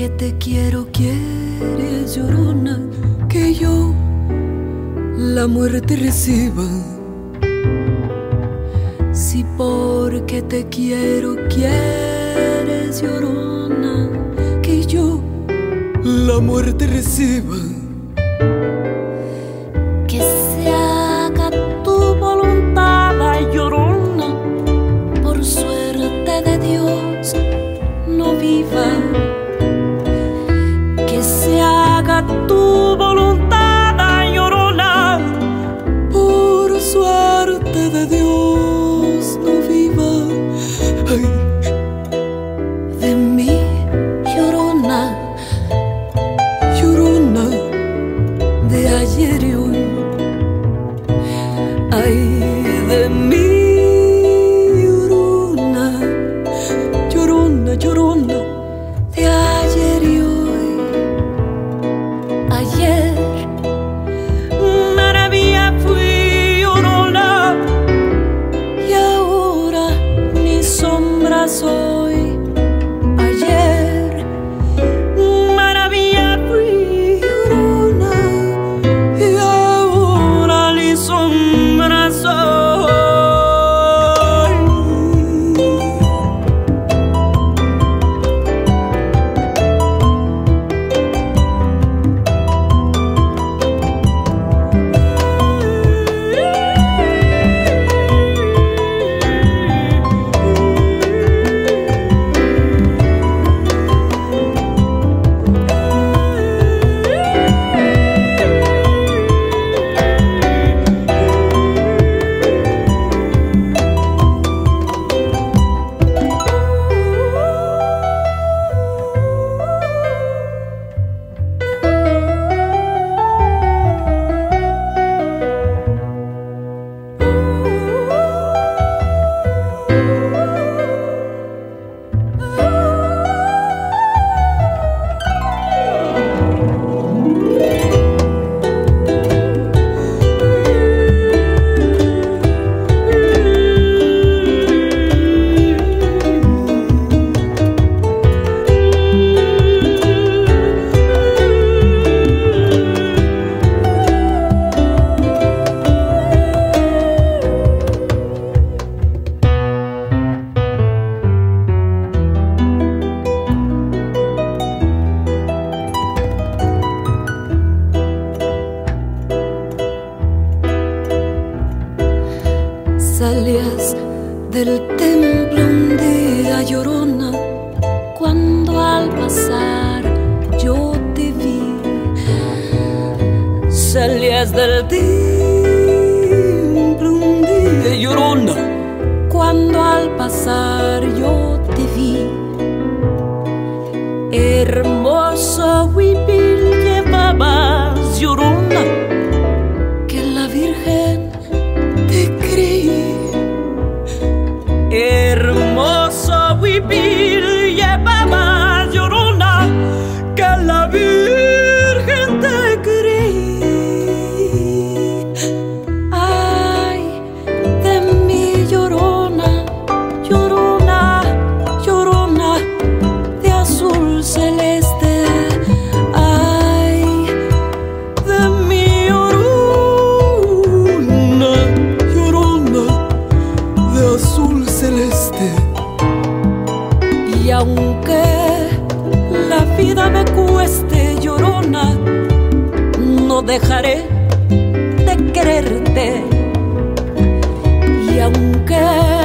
te quiero, quieres, llorona, que yo la muerte reciba. Si porque te quiero, quieres, llorona, que yo la muerte reciba. Que se haga tu voluntad, llorona, por suerte de Dios no viva. Que se haga tu voluntad, llorona, por suerte de Dios no viva. Ay, de mí, llorona, llorona de ayer y hoy. Ay, de mí, llorona, llorona, llorona de ayer y hoy. ayer maravilla fui, llorona, Y ahora ni sombra soy. ayer maravilla fui, Llorona, y ahora ni sombra soy. Salías del templo un día, llorona, Cuando al pasar yo te vi, salías del templo un día, llorona, cuando al pasar yo te vi. Hermoso huipil llevabas, llorona, que la Virgen te creí. hermoso huipil llevabas, llorona, Que la Virgen te creí. ay, de mí, llorona, llorona, llorona de azul celeste, Ay, de mi llorona, llorona de azul celeste. y aunque la vida me cueste, llorona, no dejaré de quererte. Y aunque